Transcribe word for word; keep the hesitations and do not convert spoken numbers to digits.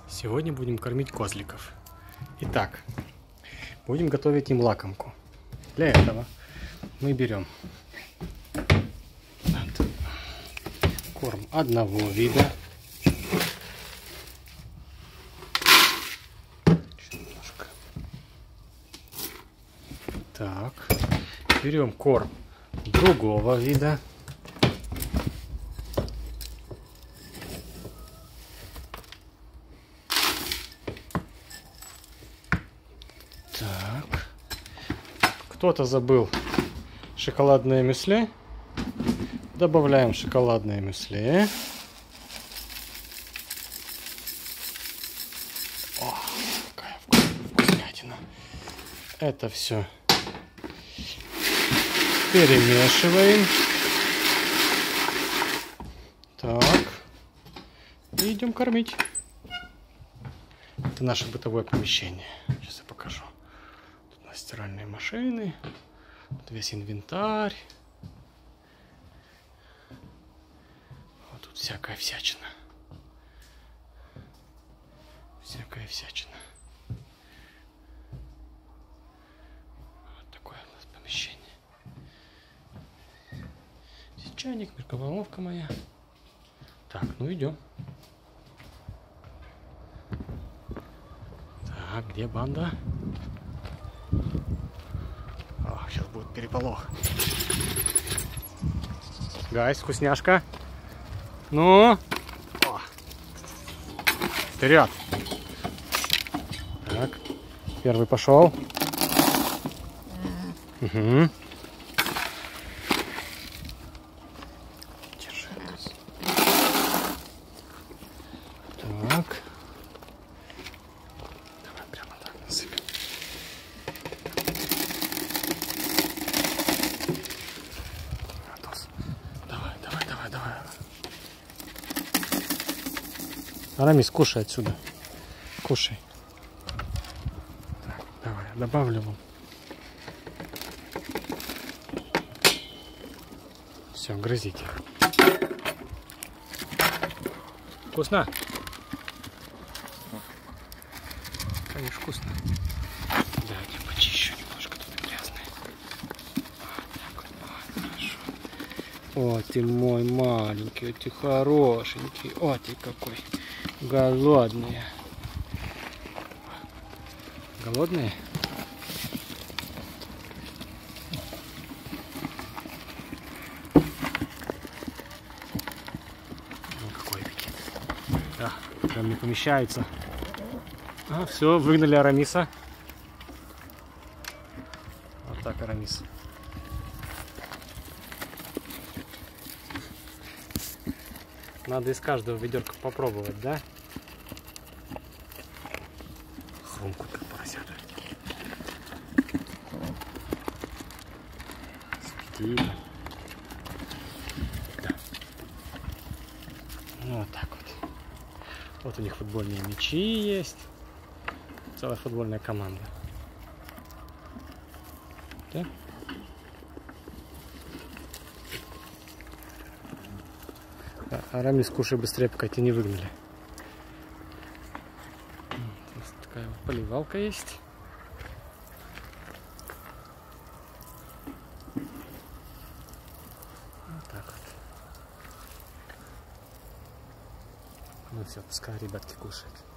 Сегодня будем кормить козликов. Итак, будем готовить им лакомку. Для этого мы берем корм одного вида. Немножко. Так, берем корм другого вида. Так, кто-то забыл шоколадное мюсли. Добавляем шоколадное мюсли. О, какая вкуснятина. Это все перемешиваем. Так, и идем кормить. Это наше бытовое помещение. Сейчас я покажу. Тут у нас стиральные машины. Тут весь инвентарь. Вот тут всякая всячина. Всякая всячина. Вот такое у нас помещение. Здесь чайник, микроволновка моя. Так, ну идем. Так, где банда? О, сейчас будет переполох. Гайс, вкусняшка. Ну, о. Вперед. Так, первый пошел. Угу. Держи. Так. Давай прямо так насыпем. Давай, давай, давай, давай. Арамис, кушай отсюда. Кушай. Так, давай, добавлю вам. Все, грызите. Вкусно? Конечно, вкусно. Давайте почищу немножко, тут грязное. Вот так вот, вот, хорошо. О, ты мой маленький, ты хорошенький. О, ты какой голодный. Голодные? Ну, какой аппетит. Да, прям не помещается. А, все, выгнали Арамиса. Вот так, Арамис. Надо из каждого ведерка попробовать, да? Хрумкут как поросята. Спит. Да. Ну, вот так вот. Вот у них футбольные мячи есть. Целая футбольная команда. Да? Арамис, кушай быстрее, пока тебя не выгнали. Здесь такая вот поливалка есть. Вот так вот. Ну все, пускай ребятки кушают.